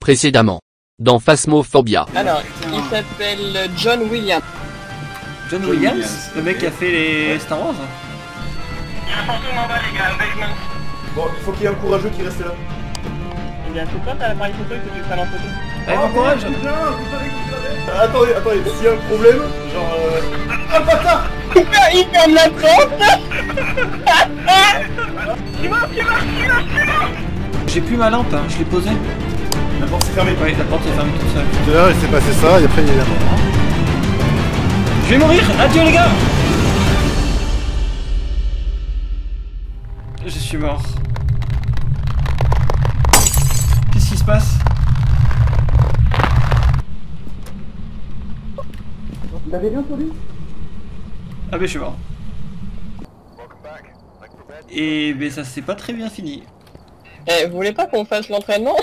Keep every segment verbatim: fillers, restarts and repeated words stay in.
Précédemment, dans Phasmophobia. Alors, il s'appelle John Williams. John, John Williams, Williams, le mec ok. qui a fait les Star Wars. Il y a un fantôme en bas, les gars, au basement. Bon, il faut qu'il y ait un courageux qui reste là. Eh bien, c'est toi, t'as l'appareil photo que tu fais en photo. Allez, bon courage. Putain, vous savez que vous savez. Ah, attendez, attendez, s'il y a un problème, genre euh... Ah, bâtard. Il fait, il ferme la porte. Tu vas, tu vas, tu vas, tu vas. J'ai plus ma lampe, hein, je l'ai posée. La porte s'est fermée. Oui, la porte est fermée toute seule. Tout à l'heure il s'est passé ça et après il y a eu un moment. Je vais mourir. Adieu les gars. Je suis mort. Qu'est-ce qui se passe? Vous l'avez bien entendu? Ah ben je suis mort. Et ben ça s'est pas très bien fini. Eh, vous voulez pas qu'on fasse l'entraînement?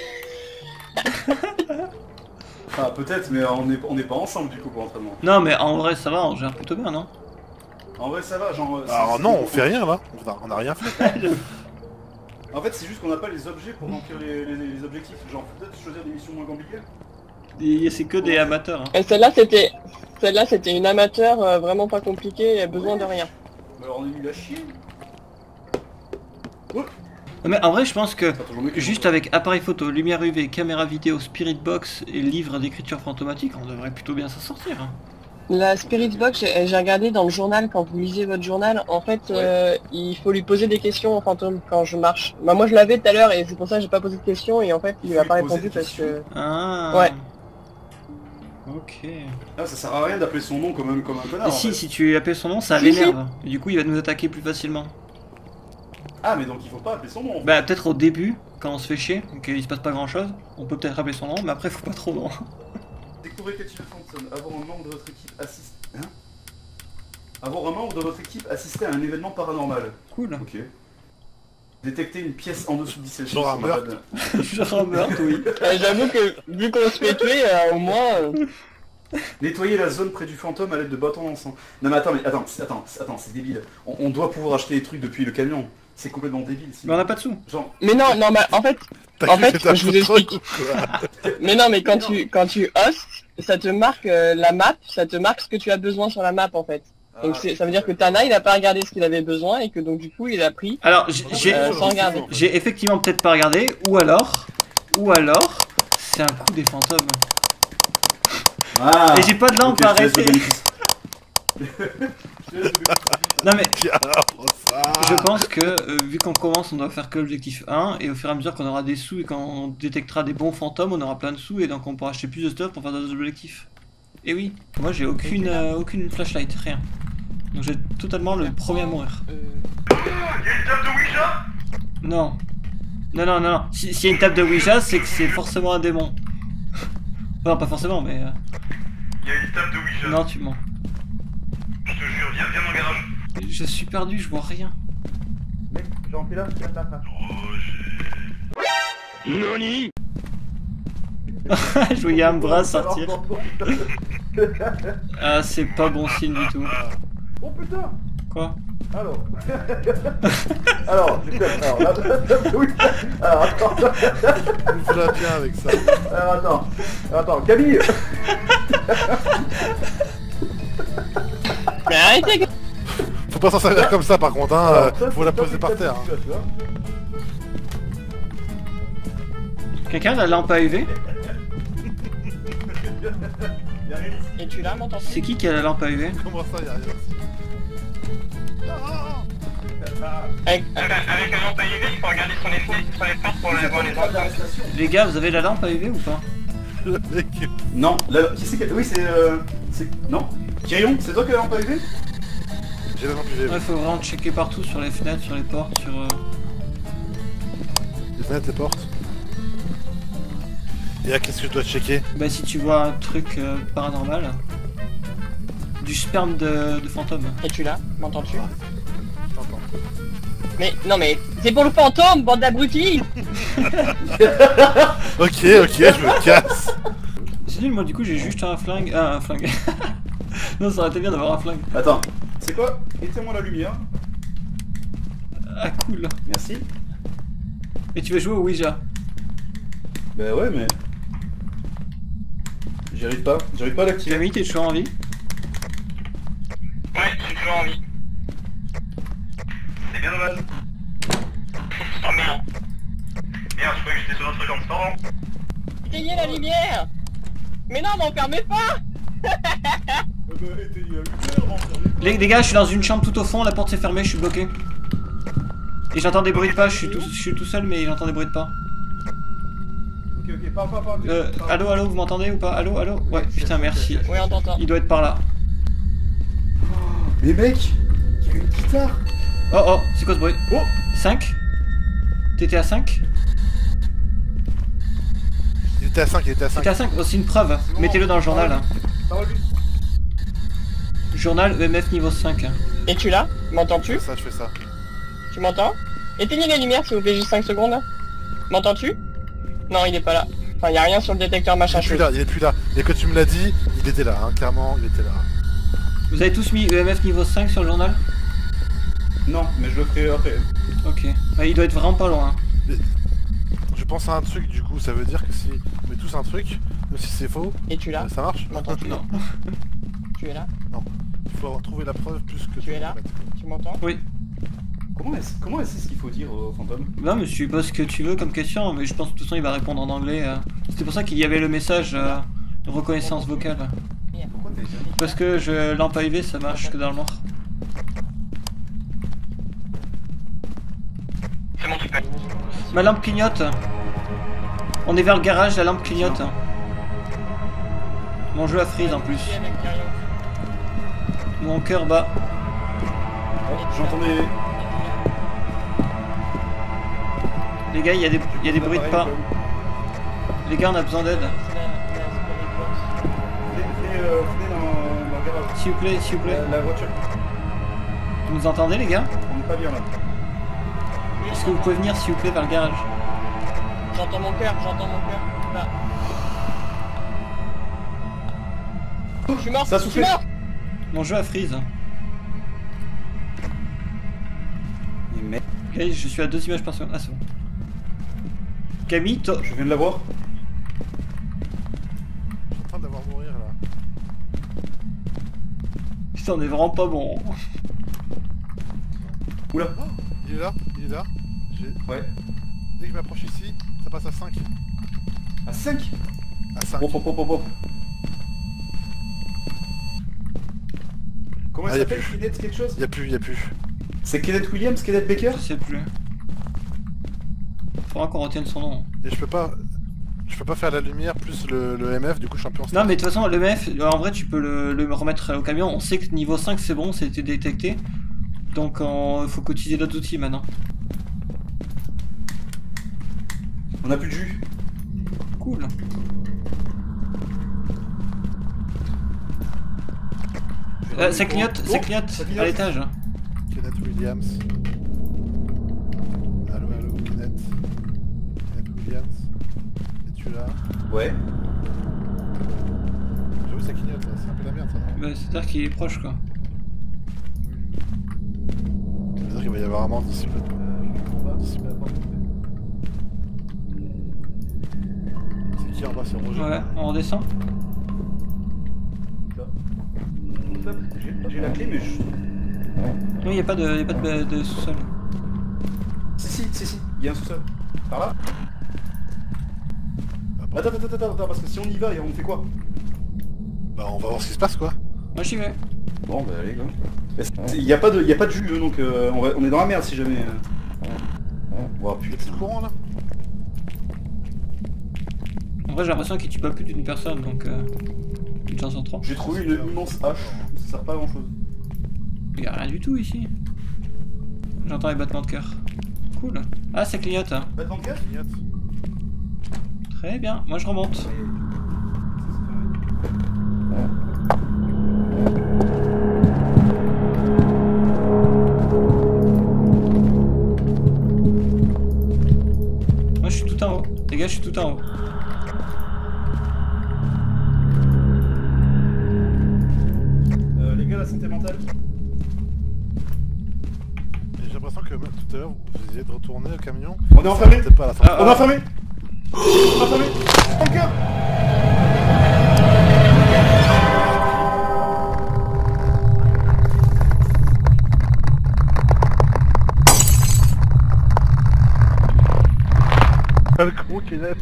Ah, peut-être, mais on n'est on n'est pas ensemble du coup pour l'entraînement. Non mais en vrai ça va, on gère plutôt bien, non? En vrai, ça va, genre. euh, c'est- Alors c'est- non, on fait rien là, on a, on a rien fait. En fait, c'est juste qu'on n'a pas les objets pour remplir les, les, les objectifs. Genre, peut-être choisir des missions moins compliquées. Et c'est que des amateurs. Hein. Et celle-là, c'était... Celle-là, c'était une amateur euh, vraiment pas compliquée, elle a besoin de rien. Mais alors, on est nul à chier. Mais en vrai je pense que Pas toujours mieux que juste moi. avec appareil photo, lumière U V, caméra vidéo, spirit box et livre d'écriture fantomatique, on devrait plutôt bien s'en sortir. Hein. La Spirit Box, j'ai j'ai regardé dans le journal, quand vous lisez votre journal, en fait, euh, il faut lui poser des questions au fantôme quand je marche. Bah moi je l'avais tout à l'heure et c'est pour ça que j'ai pas posé de questions et en fait il Il lui a faut pas lui poser répondu des parce que... questions. Ah. Ouais. Ok. Ah, ça sert à rien d'appeler son nom comme un, comme un connard. Et en si, fait. si tu appelles son nom, ça Si, l'énerve. Et du coup il va nous attaquer plus facilement. Ah, mais donc il faut pas appeler son nom. en fait. Bah peut-être au début, quand on se fait chier, qu'il se passe pas grand chose, on peut peut-être appeler son nom, mais après faut pas trop non. Découvrez Cathy le Thompson. Avoir un membre de votre équipe assiste. Hein Avoir un membre de votre équipe assister à un événement paranormal. Cool. Ok. Détecter une pièce en dessous disséchée. Genre un sur la meurtre. table. Genre un meurtre, oui. Euh, J'avoue que vu qu'on se fait tuer, euh, au moins... euh, Nettoyer la zone près du fantôme à l'aide de bâtons d'encens. Non mais attends, mais attends, c'est- attends, c'est- attends, c'est débile. On, on doit pouvoir acheter des trucs depuis le camion. C'est complètement débile. Mais sinon. on a pas de sous. Genre, Mais non, non, bah en fait... T'as En cru fait, que c'était je un vous truc, explique. quoi. Mais non, mais quand tu quand tu hostes, ça te marque euh, la map, ça te marque ce que tu as besoin sur la map en fait. Donc ah, c'est- ça veut dire que Tana il a pas regardé ce qu'il avait besoin et que donc du coup il a pris Alors j'ai- j'ai euh, sans regarder. j'ai effectivement peut-être pas regardé, ou alors, ou alors, c'est un coup des fantômes. Ah, Et j'ai pas de lampe ok, à je te laisse le arrêter. bénéfice. Je te laisse le bénéfice. Non mais Puis alors, ça... je pense que euh, vu qu'on commence, on doit faire que l'objectif un, et au fur et à mesure qu'on aura des sous et qu'on détectera des bons fantômes, on aura plein de sous et donc on pourra acheter plus de stuff pour faire d'autres objectifs. Et oui, moi j'ai aucune euh, aucune flashlight, rien. Donc j'ai totalement le premier à mourir. Euh, Il y a une table de Ouija. Non. Non, non, non, non. Si- S'il y a une table de Ouija, c'est que c'est forcément un démon. Non, pas forcément, mais... euh, Il y a une table de Ouija. Non, tu mens. Je te jure, viens, viens dans le garage. Je suis perdu, je vois rien. Mec, j'ai rempli là, tiens, là, là. Nani? Je voyais un bras sortir. Alors, Ah, c'est pas bon signe du tout. Oh putain. Quoi? Alors. Alors, du coup, alors, la table de Ouija. Alors, attends. Ouvre la bien avec ça. Alors, attends. Alors, attends, Camille. Mais arrêtez. Faut pas s'en servir comme ça par contre, hein. Alors, euh, ça, faut c'est- la ça, poser c'est par une terre. table de Ouija, tu vois. Quelqu'un a la lampe à U V? Y'a rien ici. Et tu l'as mon C'est qui qui a la lampe à U V? Comment ça, y'a rien ici? avec, Avec, avec un lampe à U V, il faut regarder sur les fenêtres, sur les portes pour les voir les enfants. Les gars, vous avez la lampe à U V ou pas? Le mec est... Non, là, qui c'est qui... Oui, c'est... Euh... c'est... Non Kyrion, c'est toi qui as lampe à U V? J'ai la lampe U V. Ouais, faut vraiment checker partout, sur les fenêtres, sur les portes, sur... euh, Les fenêtres, les portes. Et là, qu'est-ce que je dois checker? Bah si tu vois un truc euh, paranormal. Du sperme de, de fantôme. et tu l'as, m'entends-tu? Je t'entends. Mais non mais c'est pour le fantôme, bande d'abrutis. Ok, ok, je me casse. C'est nul, moi du coup j'ai juste un flingue. Ah, un flingue. Non, ça aurait été bien d'avoir un flingue. Attends, c'est quoi? Éteins-moi la lumière. Ah, cool. Merci. Et tu vas jouer au Ouija. Bah ouais, mais... J'y arrive pas, j'arrive pas à l'activer. Camille, t'es toujours en vie? Ouais, je suis toujours en vie. C'est bien dommage. Oh merde. Merde, je croyais que j'étais sur un truc en ce moment. Éteignez la lumière. Mais non, m'en fermez pas. Les, les gars, je suis dans une chambre tout au fond, la porte s'est fermée, je suis bloqué. Et j'entends des bruits de pas, je suis tout, je suis tout seul mais j'entends des bruits de pas. Ok, ok, parle, parle, parle. Euh, allô, allô, vous m'entendez ou pas? Allô, allô? Ouais, putain, merci. Oui, on t'entend. Il doit être par là. Mais mec, il y a une guitare. Oh oh, c'est quoi ce bruit? Oh, cinq? T'étais à cinq? Il était à cinq, il était à cinq. T'étais à cinq? Oh, c'est une preuve. Mettez-le dans le journal. hein. parle lui. Journal E M F niveau cinq. Es-tu là? Je M'entends-tu? fais ça, je fais ça. Tu m'entends? Éteignez la lumière s'il vous plaît, juste cinq secondes là. M'entends-tu? Non, il est pas là. Enfin, y a rien sur le détecteur Il machin est plus chose. là, il est plus là. Et quand tu me l'as dit, il était là, hein, clairement, il était là. Vous avez tous mis E M F niveau cinq sur le journal? Non, mais je le ferai après. Ok. Ouais, il doit être vraiment pas loin. Mais je pense à un truc, du coup, ça veut dire que si on met tous un truc, même si c'est faux, Es-tu là? euh, ça marche. M'entends-tu? Non. Tu es là? Il faut avoir trouvé la preuve plus que Tu es là? mettre. Tu m'entends? Oui. Comment est-ce comment est-ce ce qu'il faut dire au fantôme? Non mais tu poses ce que tu veux comme question, mais je pense que de toute façon il va répondre en anglais. euh. C'était pour ça qu'il y avait le message euh, de reconnaissance vocale. Pourquoi t'es Parce que je lampe A U V ça marche que dans le noir. C'est mon truc. Ma lampe clignote. On est vers le garage, la lampe clignote. Mon jeu a freeze en plus. Qui est avec Kyrian? Mon cœur bat. Oh, j'entendais... Les gars, il y a des, il y a des bruits de pas. Les gars, on a besoin d'aide. C'est la- la Spirit Box. Venez, venez, euh, venez dans, dans le garage. S'il vous plaît, s'il vous plaît. La, la voiture. Vous nous entendez les gars? On n'est pas bien là. Est-ce que vous pouvez venir s'il vous plaît vers le garage? J'entends mon cœur, j'entends mon cœur. Là. Je suis mort, Ça a je suis soufflé. mort. Mon jeu a freeze. Mais mec, Ok, je suis à deux images par seconde. Ah c'est bon. Camille, toi... je viens de la voir. Je suis en train de la voir mourir là. Putain, on est vraiment pas bon. Oula. Il est là, il est là. J'ai- Ouais. Dès que je m'approche ici, ça passe à cinq. À cinq. À cinq. Hop hop hop hop hop. Comment Ah, il y a s'appelle plus. Kenneth quelque chose? Y'a plus, y'a plus. C'est Kenneth Williams, Kenneth Baker? Je sais plus. Faudra qu'on retienne son nom. Et je peux pas... Je peux pas faire la lumière plus le, le M F, du coup je suis un peu en stress. Non mais de toute façon, le M F, en vrai tu peux le, le remettre au camion. On sait que niveau cinq c'est bon, c'était détecté. Donc il faut qu'utiliser d'autres outils maintenant. On a plus de jus. Cool. Euh, ça clignote, ça Oh, clignote ça clignote. à l'étage. Kenneth Williams. Allô, allô, Kenneth. Kenneth Williams. Es-tu là? Ouais. J'avoue, ça clignote, là. C'est un peu la merde, ça, non? Bah, c'est-à-dire qu'il est proche quoi. C'est-à-dire qu'il va y avoir un mort d'ici peu. D'ici peu. C'est qui en bas? C'est Roger? Ouais, on redescend. J'ai- J'ai la clé mais je... Non, il n'y a pas de, y a pas de, de sous-sol. Si si si si, il y a un sous-sol. Par là? Ah bon. Attends, attends, attends, attends, parce que si on y va, on fait quoi? Bah on va voir ce qui se passe, quoi. Moi j'y vais. Bon bah allez go. Il y a pas de, y a pas de jus hein, donc euh, on, va, on est dans la merde si jamais... Euh... Oh Il y a plus putain. de courant, là? En vrai j'ai l'impression qu'il tue pas plus d'une personne donc... Euh, une chance sur trois. J'ai trouvé une immense hache, ça sert pas à grand chose. Il y a rien du tout ici. J'entends les battements de cœur. Cool. Ah ça clignote. hein. Pas de banquette? Clignote. Très bien, moi je remonte. Moi je suis tout en haut. Les gars je suis tout en haut. Euh, les gars, la santé mentale? Et j'ai l'impression que même tout à l'heure, vous essayez de retourner au camion. On est enfermé? C'était pas à la fin. Ah, On est enfermé? Attendez, prends le cœur. Ah, le con qui est net.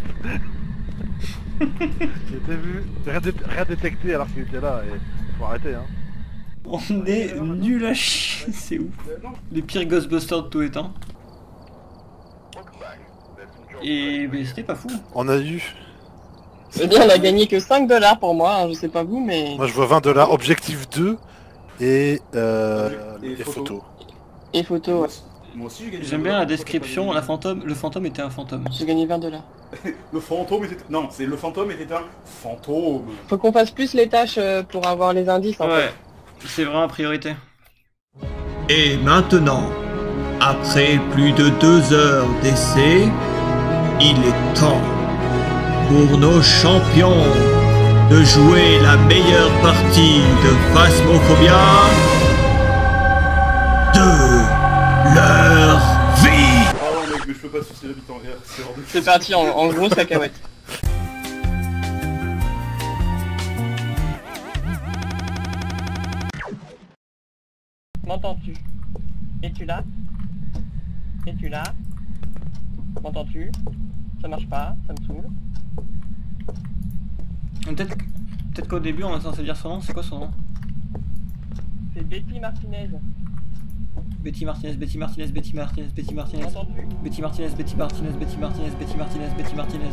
J'ai été vu, rien, dé rien détecté alors qu'il était là et faut arrêter hein. On est nul à chier, c'est ouf. Les pires Ghostbusters de tous les temps. Et mais c'était pas fou. On a eu, Eh bien, on a gagné que cinq dollars pour moi, hein, je sais pas vous, mais... moi je vois vingt dollars, objectif deux et euh, Et les photos. photos. Et photo, ouais. Moi aussi j'ai gagné. J'aime bien la description, la fantôme, le fantôme était un fantôme. J'ai gagné vingt dollars. Le fantôme était... Non, c'est le fantôme était un fantôme. Faut qu'on fasse plus les tâches euh, pour avoir les indices, en Ouais, c'est vraiment priorité. Et maintenant, après plus de deux heures d'essai, il est temps pour nos champions de jouer la meilleure partie de Phasmophobia de leur vie. Ah non mec, mais je peux pas sucer l'habitant R, c'est hors de... C'est parti, en, en gros, cacahuète. M'entends-tu? Es-tu là? Es-tu là? M'entends-tu? Ça marche pas, ça me saoule. Peut-être peut-être qu'au début on est censé dire son nom, c'est quoi son nom? C'est Betty Martinez. Betty Martinez, Betty Martinez, Betty Martinez, Betty Martinez. M'entends-tu? Betty Martinez, Betty Martinez, Betty Martinez, Betty Martinez, Betty Martinez.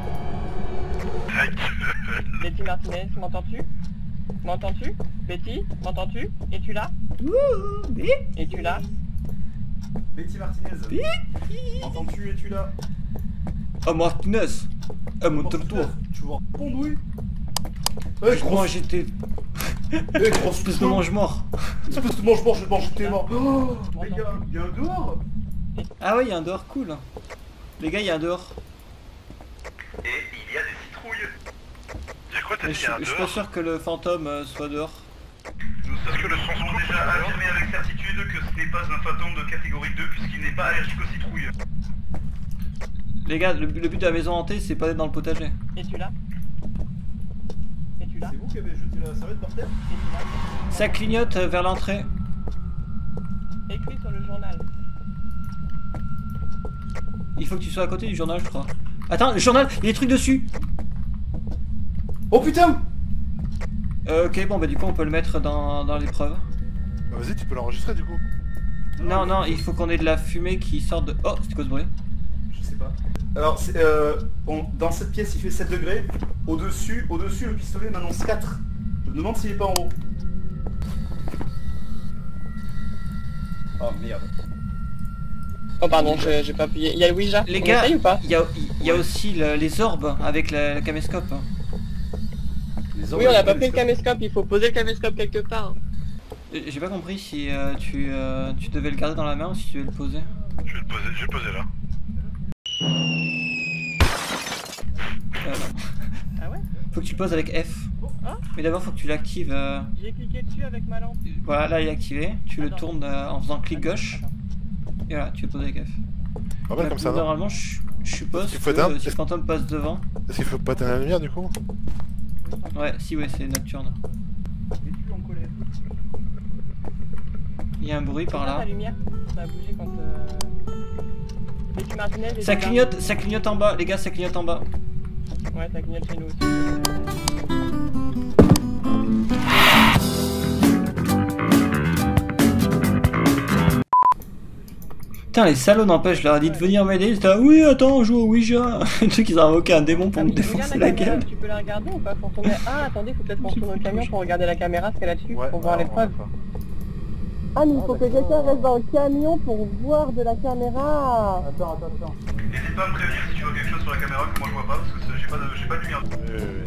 Betty Martinez, m'entends-tu? M'entends-tu? Betty, m'entends-tu? Es-tu là? Es-tu là? Betty Martinez. Entends-tu, es-tu là? Oh Martinez. Oh mon tour. Tu vois répondre oui? Eh Moi grosse... j'étais... Eh grosse Espèce de mange-mort. Espèce de mange-mort, je vais te manger tes morts. Oh, les gars, il y a un dehors. Ah ouais, il y a un dehors cool. Les gars, il y a un dehors. Et il y a des citrouilles. J'ai quoi t'as Mais dit je, il y a un je suis pas dehors? sûr que le fantôme euh, soit dehors. Parce que le son sont déjà affirmé avec certitude que ce n'est pas un fantôme de catégorie deux puisqu'il n'est pas allergique aux citrouilles. Les gars, le, le but de la maison hantée, c'est pas d'être dans le potager. Es-tu là? Es-tu là? C'est vous qui avez jeté la serviette par terre? Es-tu là? Ça clignote euh, vers l'entrée. Écris sur le journal. Il faut que tu sois à côté du journal, je crois. Attends, le journal, il y a des trucs dessus. Oh putain! Euh, ok, bon bah du coup on peut le mettre dans, dans l'épreuve. Bah, vas-y, tu peux l'enregistrer du coup. Non, non, il faut qu'on ait de la fumée qui sorte de... Oh, c'était quoi ce bruit? Je sais pas. Alors, c'est, euh, on- dans cette pièce, il fait sept degrés. Au-dessus, au-dessus, le pistolet m'annonce quatre. Je me demande s'il est pas en haut. Oh merde. Oh pardon, j'ai j'ai pas appuyé. Il y a le Ouija. Les On gars, essaye ou pas? il y a, il y a aussi le- les orbes avec la, la caméscope. Les Oui, on a pas pris le caméscope, il faut poser le caméscope quelque part. Euh, J'ai pas compris si euh, tu, euh, tu devais le garder dans la main ou si tu devais le poser. Je vais le poser, je vais le poser là. Euh, non. Ah ouais? Faut que tu le poses avec F. Ah. Mais d'abord faut que tu l'actives. euh, J'ai cliqué dessus avec ma lampe. Voilà, là il est activé. Tu le Attends. tournes euh, en faisant clic gauche. Attends. Et voilà, tu le poses avec F. Pas mal Là, comme ça, non? Normalement, je, je suppose Il que faut éteindre euh, si le fantôme passe devant. Est-ce qu'il faut pas éteindre la lumière du coup? Ouais, si, ouais, c'est nocturne. Es-tu en colère? Il y a un bruit par C'est ça, là. la lumière, ça a bougé quand... Euh... Betty Martinez est Ça déjà- clignote, ça clignote en bas, les gars, ça clignote en bas. Ouais, ça clignote chez nous aussi. Putain, les salauds n'empêchent, je leur ai dit de venir m'aider. Ils étaient là, oui, attends, on joue au Ouija. Le truc, ils ont invoqué un démon pour Ah, me mais défoncer regarde la caméra, gueule. Tu peux la regarder ou pas pour tourner... Ah, attendez, faut peut-être qu'on tourne au camion pour regarder la caméra, ce qu'elle a dessus, pour voir alors, l'épreuve. on va faire. Ah, mais il faut que quelqu'un reste dans le camion pour voir de la caméra. Attends, attends, attends. N'hésite pas à me prévenir si tu vois quelque chose sur la caméra que moi je vois pas parce que c'est- j'ai pas de, j'ai pas de lumière. Euh,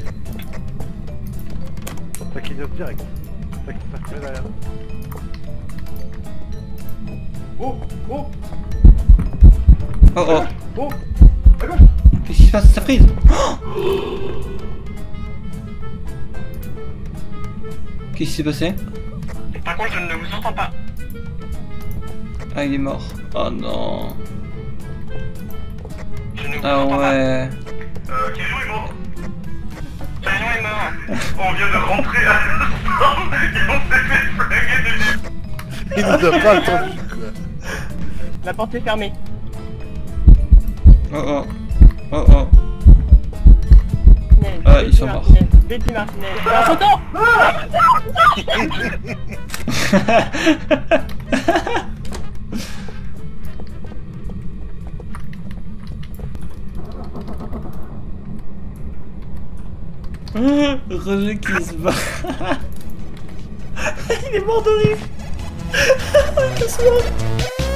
Ça clignote direct. Ça clignote derrière. Oh, oh, Oh oh, oh. À gauche. qu'est-ce qui se passe? Ça frise. Qu'est-ce qui s'est passé? Par contre, je ne vous entends pas. Ah, il est mort. Oh non. Je ne vous Ah entends pas. ouais. Euh, Kyrion est mort. Kyrion est mort. On vient de rentrer à l'instant et on s'est fait flinguer dessus. Il nous a pas attendu, quoi. La porte est fermée. Oh oh. Oh oh. Martinez, Ah, Betty ils sont morts. Martinez, Betty Martinez. Un photo. Roger qui se bat. Il est mort de rire.